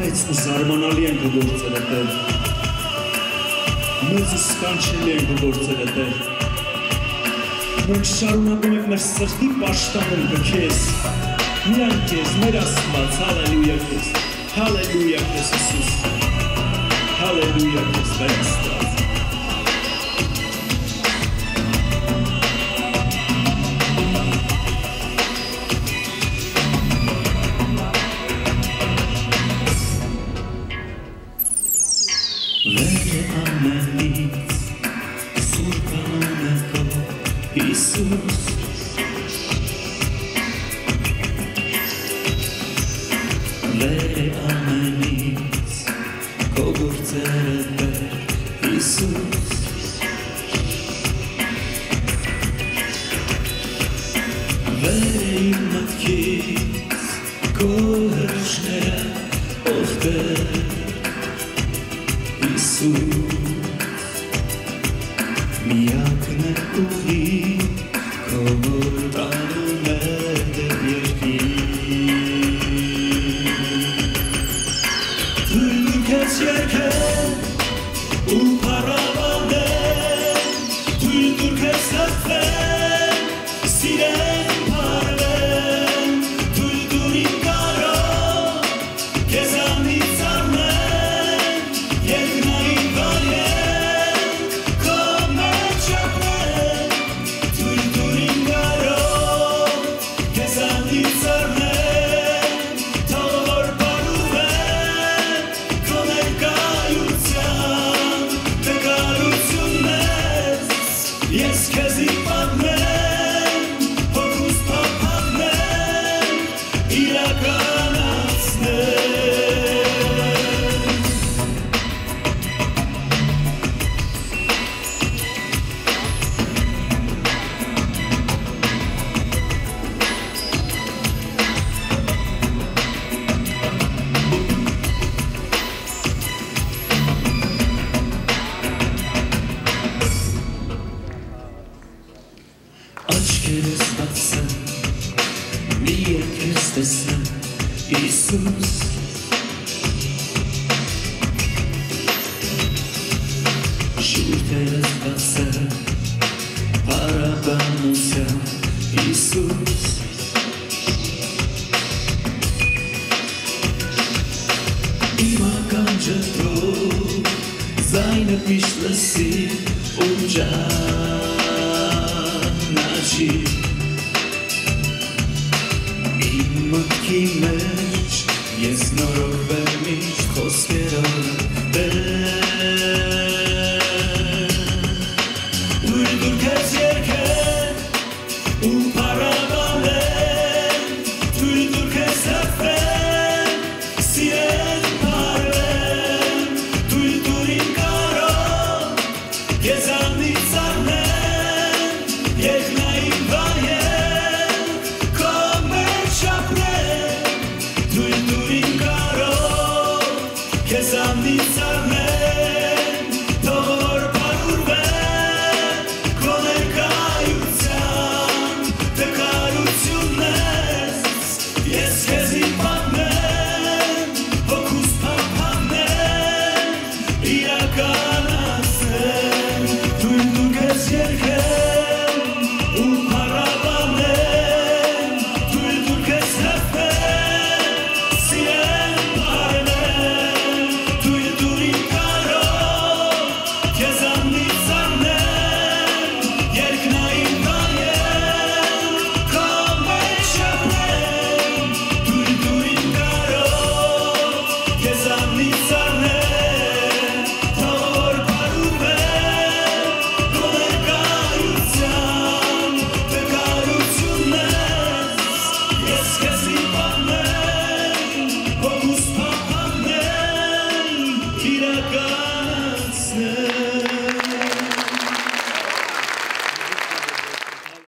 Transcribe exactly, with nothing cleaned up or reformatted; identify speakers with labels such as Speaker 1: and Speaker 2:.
Speaker 1: մեծ ու զարմանալի են քո գործերը, Տեր։ Մեծ ու սքանչելի են քո գործերը, Տեր։ Մենք շարունակում ենք մեր սրտի պաշտպանել քեզ, միայն քեզ, մեր Աստված, հալելույա քեզ, հալելույա քեզ Հիսուս, հալելույա քեզ մեր Աստված։ Վեր ամենից սուրբ անունը քո Հիսուս, վեր ամենից քո գործերը Տեր Հիսուս, վեր իմ մտքից քո հրաշքները ով Տեր միակն է ուղի քո որ տանում է դեպ երկիր թույլ տուր քեզ երգել ու փառաբանել թույլ տուր քեզ հրթվել սիրել փառվել թույլ տուր իմ կարող քեզանից առնել երկնային վայել քո մեջ ապրել թույլ տուր իմ կարող քեզանից առնել թող որ բարուվել քո ներկայության տկարությունն ես ես քեզի պատմեմ հոգուս փափագնեմ իրականացնեմ Աչքերս բացեմ, մի երկես տեսնեմ, Հիսուս, շուրթերս բացեմ, փառաբանությամբ, Հիսուս, իմ ականջը թող ձայնը միշտ լսի ու ճանաչի իմ մտքի մեջ ես նորոգվեմ միշտ խոսքերով թույլ տուր քեզ երգել ու փառաբանել թույլ տուր քեզ հրթվել սիրել փառվել թույլ տուր իմ կարող քեզանից առնել երկնային վայել քո մեջ ապրել թույլ տուր իմ կարող քեզանից առնել